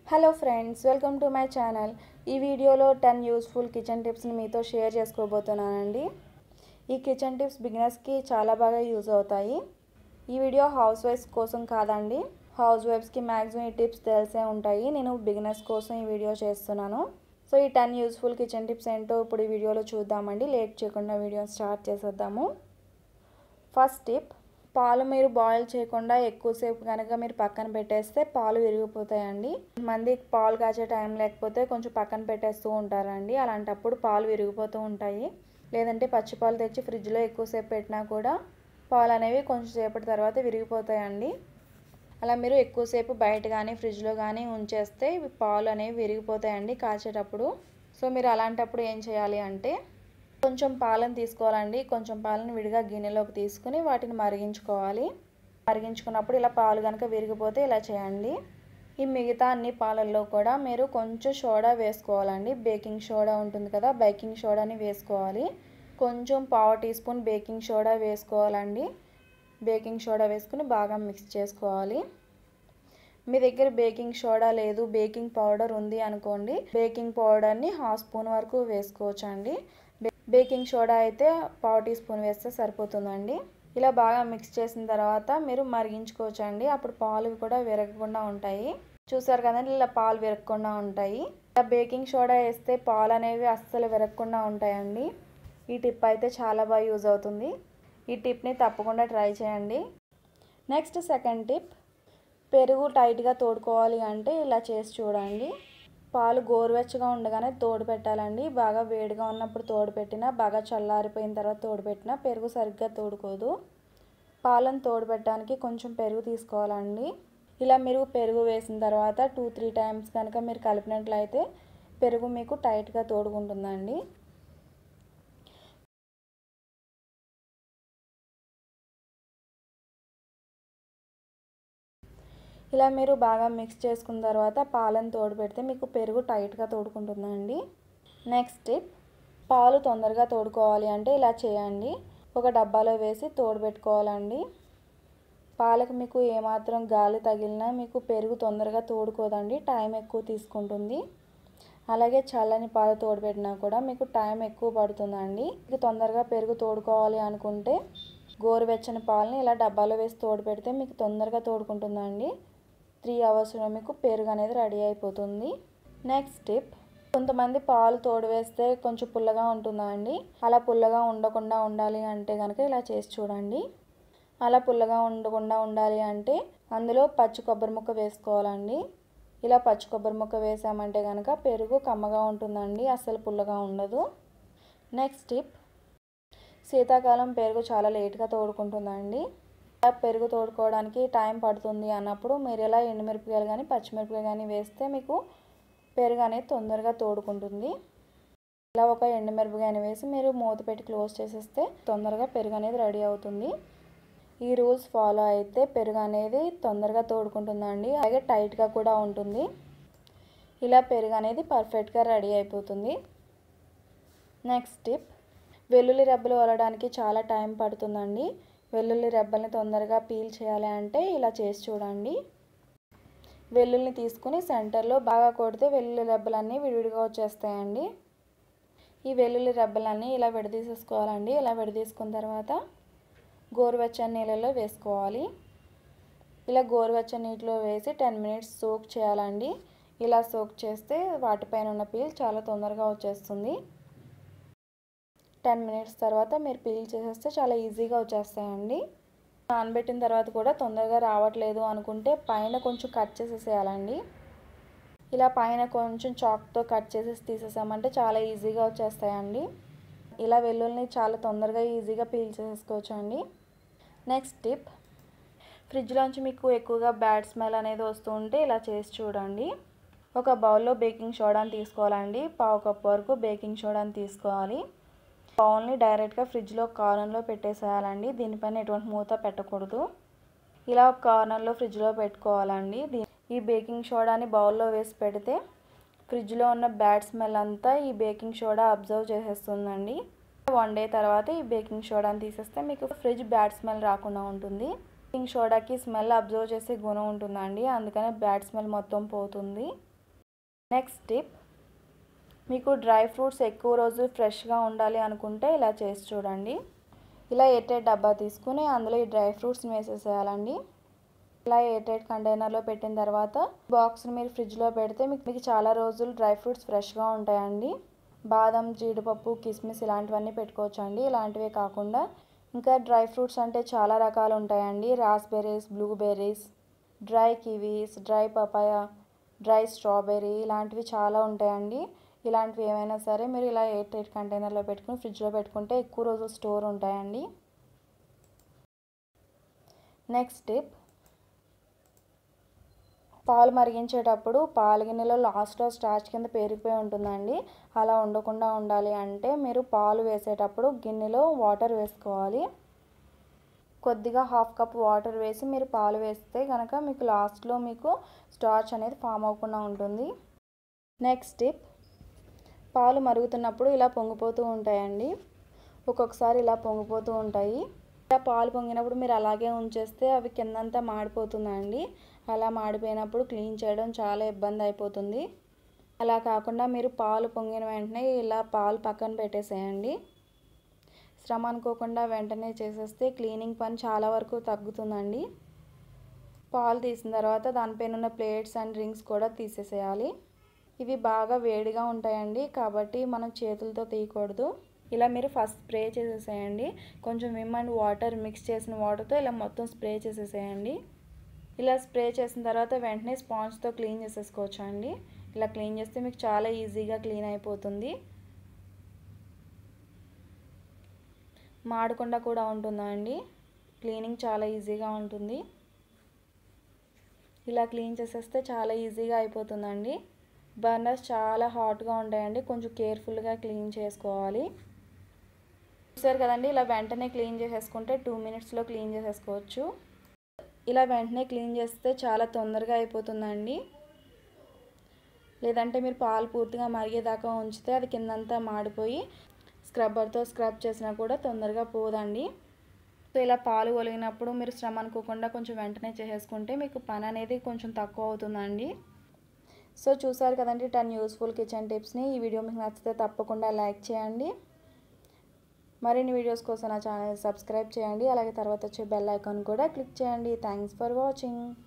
Hello friends, welcome to my channel. ఈ వీడియోలో 10 useful kitchen టిప్స్ని మీతో షేర్ చేసుకోబోతున్నానండి. ఈ కిచెన్ టిప్స్ బిగినర్స్కి చాలా బాగా యూజ్ అవుతాయి. ఈ వీడియో హౌస్ వైఫ్స్ కోసం కాదండి. హౌస్ వైఫ్స్కి మ్యాక్సిమం ఈ టిప్స్ తెలిసే ఉంటాయి. నేను బిగినర్స్ కోసం ఈ వీడియో చేస్తున్నాను. సో ఈ 10 యూస్ఫుల్ కిచెన్ టిప్స్ ఏంటో ఇప్పుడు ఈ వీడియోలో చూద్దామండి. లేట్ చేయకుండా వీడియోని స్టార్ట్ చేసేద్దాము. ఫస్ట్ టిప్, పాలు మీరు బాయిల్ చేయకుండా ఎక్కువసేపు కనుక మీరు పక్కన పెట్టేస్తే పాలు విరిగిపోతాయండి. మంది పాలు కాచే టైం లేకపోతే కొంచెం పక్కన పెట్టేస్తూ ఉంటారండి. అలాంటప్పుడు పాలు విరిగిపోతూ ఉంటాయి. లేదంటే పచ్చిపాలు తెచ్చి ఫ్రిడ్జ్లో ఎక్కువసేపు పెట్టినా కూడా పాలు అనేవి కొంచెం సేపటి తర్వాత విరిగిపోతాయండి. అలా మీరు ఎక్కువసేపు బయట కానీ ఫ్రిడ్జ్లో కానీ ఉంచేస్తే పాలు అనేవి విరిగిపోతాయండి కాచేటప్పుడు. సో మీరు అలాంటప్పుడు ఏం చేయాలి అంటే కొంచెం పాలను తీసుకోవాలండి. కొంచెం పాలను విడిగా గిన్నెలోకి తీసుకుని వాటిని మరిగించుకోవాలి. మరిగించుకున్నప్పుడు ఇలా పాలు కనుక విరిగిపోతే ఇలా చేయండి. ఈ మిగతా అన్ని పాలల్లో కూడా మీరు కొంచెం సోడా వేసుకోవాలండి. బేకింగ్ సోడా ఉంటుంది కదా, బేకింగ్ సోడాని వేసుకోవాలి. కొంచెం పావు టీ స్పూన్ బేకింగ్ సోడా వేసుకోవాలండి. బేకింగ్ సోడా వేసుకుని బాగా మిక్స్ చేసుకోవాలి. మీ దగ్గర బేకింగ్ సోడా లేదు, బేకింగ్ పౌడర్ ఉంది అనుకోండి, బేకింగ్ పౌడర్ని 1/2 స్పూన్ వరకు వేసుకోవచ్చండి. బేకింగ్ సోడా అయితే పావు టీ స్పూన్ వేస్తే సరిపోతుందండి. ఇలా బాగా మిక్స్ చేసిన తర్వాత మీరు మరిగించుకోవచ్చండి. అప్పుడు పాలు కూడా విరగకుండా ఉంటాయి. చూసారు కదండి, ఇలా పాలు విరగకుండా ఉంటాయి. ఇలా బేకింగ్ సోడా వేస్తే పాలు అనేవి అస్సలు విరగకుండా ఉంటాయండి. ఈ టిప్ అయితే చాలా బాగా యూజ్ అవుతుంది. ఈ టిప్ని తప్పకుండా ట్రై చేయండి. నెక్స్ట్ సెకండ్ టిప్, పెరుగు టైట్గా తోడుకోవాలి అంటే ఇలా చేసి చూడండి. పాలు గోరువెచ్చగా ఉండగానే తోడు పెట్టాలండి. బాగా వేడిగా ఉన్నప్పుడు తోడు పెట్టినా, బాగా చల్లారిపోయిన తర్వాత తోడు పెట్టినా పెరుగు సరిగ్గా తోడుకోదు. పాలను తోడు పెట్టడానికి కొంచెం పెరుగు తీసుకోవాలండి. ఇలా మీరు పెరుగు వేసిన తర్వాత 2-3 టైమ్స్ కనుక మీరు కలిపినట్లయితే పెరుగు మీకు టైట్గా తోడుకుంటుందండి. ఇలా మీరు బాగా మిక్స్ చేసుకున్న తర్వాత పాలను తోడు పెడితే మీకు పెరుగు టైట్గా తోడుకుంటుందండి. నెక్స్ట్ టిప్, పాలు తొందరగా తోడుకోవాలి అంటే ఇలా చేయండి. ఒక డబ్బాలో వేసి తోడు పెట్టుకోవాలండి. పాలకు మీకు ఏమాత్రం గాలి తగిలినా మీకు పెరుగు తొందరగా తోడుకోదండి, టైం ఎక్కువ తీసుకుంటుంది. అలాగే చల్లని పాలు తోడుపెట్టినా కూడా మీకు టైం ఎక్కువ పడుతుందండి. మీకు తొందరగా పెరుగు తోడుకోవాలి అనుకుంటే గోరువెచ్చని పాలని ఇలా డబ్బాలో వేసి తోడు పెడితే మీకు తొందరగా తోడుకుంటుందండి. 3 అవర్స్లో మీకు పెరుగు అనేది రెడీ అయిపోతుంది. నెక్స్ట్ టిప్, కొంతమంది పాలు తోడు వేస్తే కొంచెం పుల్లగా ఉంటుందా అండి. అలా పుల్లగా ఉండకుండా ఉండాలి అంటే కనుక ఇలా చేసి చూడండి. అలా పుల్లగా ఉండకుండా ఉండాలి అంటే అందులో పచ్చి కొబ్బరి ముక్క వేసుకోవాలండి. ఇలా పచ్చి కొబ్బరి ముక్క వేసామంటే కనుక పెరుగు కమ్మగా ఉంటుందండి, అస్సలు పుల్లగా ఉండదు. నెక్స్ట్ టిప్, శీతాకాలం పెరుగు చాలా లేట్గా తోడుకుంటుందండి. పెరుగు తోడుకోవడానికి టైం పడుతుంది అన్నప్పుడు మీరు ఇలా ఎండుమిరపకాయలు కానీ పచ్చిమిరపకాయలు కానీ వేస్తే మీకు పెరుగు అనేది తొందరగా తోడుకుంటుంది. ఇలా ఒక ఎండుమిరపకాయని వేసి మీరు మూత పెట్టి క్లోజ్ చేసేస్తే తొందరగా పెరుగు అనేది రెడీ అవుతుంది. ఈ రూల్స్ ఫాలో అయితే పెరుగు అనేది తొందరగా తోడుకుంటుందండి, అలాగే టైట్గా కూడా ఉంటుంది. ఇలా పెరుగు అనేది పర్ఫెక్ట్గా రెడీ అయిపోతుంది. నెక్స్ట్ టిప్, వెల్లుల్లి రెబ్బలు వలడానికి చాలా టైం పడుతుందండి. వెల్లుల్లి రెబ్బల్ని తొందరగా పీల్ చేయాలి అంటే ఇలా చేసి చూడండి. వెల్లుల్లిని తీసుకుని సెంటర్లో బాగా కొడితే వెల్లుల్లి రెబ్బలన్నీ విడివిడిగా వచ్చేస్తాయండి. ఈ వెల్లుల్లి రెబ్బలన్నీ ఇలా విడదీసేసుకోవాలండి. ఇలా విడదీసుకున్న తర్వాత గోరువెచ్చని నీళ్ళలో వేసుకోవాలి. ఇలా గోరువెచ్చని నీటిలో వేసి 10 మినిట్స్ సోక్ చేయాలండి. ఇలా సోక్ చేస్తే వాటిపైన ఉన్న పీల్ చాలా తొందరగా వచ్చేస్తుంది. 10 మినిట్స్ తర్వాత మీరు పీల్ చేసేస్తే చాలా ఈజీగా వచ్చేస్తాయండి. నానబెట్టిన తర్వాత కూడా తొందరగా రావట్లేదు అనుకుంటే పైన కొంచెం కట్ చేసేసేయాలండి. ఇలా పైన కొంచెం చాక్తో కట్ చేసేసి తీసేసామంటే చాలా ఈజీగా వచ్చేస్తాయండి. ఇలా వెల్లుల్లిని చాలా తొందరగా ఈజీగా పీల్ చేసేసుకోవచ్చు అండి. నెక్స్ట్ టిప్, ఫ్రిడ్జ్లోంచి మీకు ఎక్కువగా బ్యాడ్ స్మెల్ అనేది వస్తూ ఉంటే ఇలా చేసి చూడండి. ఒక బౌల్లో బేకింగ్ సోడాని తీసుకోవాలండి. 1/2 కప్ వరకు బేకింగ్ సోడాని తీసుకోవాలి. బౌల్ని డైరెక్ట్గా ఫ్రిడ్జ్లో కార్నర్లో పెట్టేసేయాలండి. దీనిపైన ఎటువంటి మూత పెట్టకూడదు. ఇలా ఒక కార్నర్లో ఫ్రిడ్జ్లో పెట్టుకోవాలండి. ఈ బేకింగ్ సోడాని బౌల్లో వేసి పెడితే ఫ్రిడ్జ్లో ఉన్న బ్యాడ్ స్మెల్ అంతా ఈ బేకింగ్ సోడా అబ్జర్వ్ చేసేస్తుందండి. 1 డే తర్వాత ఈ బేకింగ్ సోడాని తీసేస్తే మీకు ఫ్రిడ్జ్ బ్యాడ్ స్మెల్ రాకుండా ఉంటుంది. బేకింగ్ సోడాకి స్మెల్ అబ్జర్వ్ చేసే గుణం ఉంటుందండి, అందుకనే బ్యాడ్ స్మెల్ మొత్తం పోతుంది. నెక్స్ట్ టిప్, మీకు డ్రై ఫ్రూట్స్ ఎక్కువ రోజులు ఫ్రెష్గా ఉండాలి అనుకుంటే ఇలా చేసి చూడండి. ఇలా ఎయిర్టైట్ డబ్బా తీసుకుని అందులో ఈ డ్రై ఫ్రూట్స్ని వేసేసేయాలండి. ఇలా ఎయిర్టైట్ కంటైనర్లో పెట్టిన తర్వాత బాక్స్ని మీరు ఫ్రిడ్జ్లో పెడితే మీకు చాలా రోజులు డ్రై ఫ్రూట్స్ ఫ్రెష్గా ఉంటాయండి. బాదం, జీడిపప్పు, కిస్మిస్ ఇలాంటివన్నీ పెట్టుకోవచ్చు అండి. ఇలాంటివే కాకుండా ఇంకా డ్రై ఫ్రూట్స్ అంటే చాలా రకాలు ఉంటాయండి. Raspberries, blueberries, dry kiwis, dry papaya, dry strawberry ఇలాంటివి చాలా ఉంటాయండి. ఇలాంటివి ఏమైనా సరే మీరు ఇలా ఎయిర్టైట్ కంటైనర్లో పెట్టుకుని ఫ్రిడ్జ్లో పెట్టుకుంటే ఎక్కువ రోజులు స్టోర్ ఉంటాయండి. నెక్స్ట్ టిప్, పాలు మరిగించేటప్పుడు పాల గిన్నెలో లాస్ట్లో స్టార్చ్ కింద పేరుకుపోయి ఉంటుందండి. అలా ఉండకుండా ఉండాలి అంటే మీరు పాలు వేసేటప్పుడు గిన్నెలో వాటర్ వేసుకోవాలి. కొద్దిగా 1/2 కప్ వాటర్ వేసి మీరు పాలు వేస్తే కనుక మీకు లాస్ట్లో మీకు స్టార్చ్ అనేది ఫామ్ అవ్వకుండా ఉంటుంది. నెక్స్ట్ టిప్, పాలు మరుగుతున్నప్పుడు ఇలా పొంగిపోతూ ఉంటాయండి. ఒక్కొక్కసారి ఇలా పొంగిపోతూ ఉంటాయి. ఇలా పాలు పొంగినప్పుడు మీరు అలాగే ఉంచేస్తే అవి కిందంతా మాడిపోతుందండి. అలా మాడిపోయినప్పుడు క్లీన్ చేయడం చాలా ఇబ్బంది అయిపోతుంది. అలా కాకుండా మీరు పాలు పొంగిన వెంటనే ఇలా పాలు పక్కన పెట్టేసేయండి. శ్రమ అనుకోకుండా వెంటనే చేసేస్తే క్లీనింగ్ పని చాలా వరకు తగ్గుతుందండి. పాలు తీసిన తర్వాత దానిపైన ఉన్న ప్లేట్స్ అండ్ రింగ్స్ కూడా తీసేసేయాలి. ఇవి బాగా వేడిగా ఉంటాయండి కాబట్టి మనం చేతులతో తీయకూడదు. ఇలా మీరు ఫస్ట్ స్ప్రే చేసేసేయండి. కొంచెం విమ్ అండ్ వాటర్ మిక్స్ చేసిన వాటర్తో ఇలా మొత్తం స్ప్రే చేసేసేయండి. ఇలా స్ప్రే చేసిన తర్వాత వెంటనే స్పాంజ్తో క్లీన్ చేసేసుకోవచ్చు అండి. ఇలా క్లీన్ చేస్తే మీకు చాలా ఈజీగా క్లీన్ అయిపోతుంది. మాడకుండా కూడా ఉంటుందండి. క్లీనింగ్ చాలా ఈజీగా ఉంటుంది. ఇలా క్లీన్ చేసేస్తే చాలా ఈజీగా అయిపోతుందండి. బర్నర్స్ చాలా హాట్గా ఉంటాయండి. కొంచెం కేర్ఫుల్గా క్లీన్ చేసుకోవాలి. చూసారు కదండి, ఇలా వెంటనే క్లీన్ చేసేసుకుంటే 2 మినిట్స్లో క్లీన్ చేసేసుకోవచ్చు. ఇలా వెంటనే క్లీన్ చేస్తే చాలా తొందరగా అయిపోతుందండి. లేదంటే మీరు పాలు పూర్తిగా మరిగేదాకా ఉంచితే అది కిందంతా మాడిపోయి స్క్రబ్బర్తో స్క్రబ్ చేసినా కూడా తొందరగా పోదండి. సో ఇలా పాలు ఒలిగినప్పుడు మీరు శ్రమ అనుకోకుండా కొంచెం వెంటనే చేసేసుకుంటే మీకు పని అనేది కొంచెం తక్కువ అవుతుందండి. సో చూసారు కదండి 10 యూస్ఫుల్ కిచెన్ టిప్స్ని. ఈ వీడియో మీకు నచ్చితే తప్పకుండా లైక్ చేయండి. మరిన్ని వీడియోస్ కోసం నా ఛానల్ సబ్స్క్రైబ్ చేయండి. అలాగే తర్వాత వచ్చే బెల్ ఐకాన్ కూడా క్లిక్ చేయండి. Thanks for watching.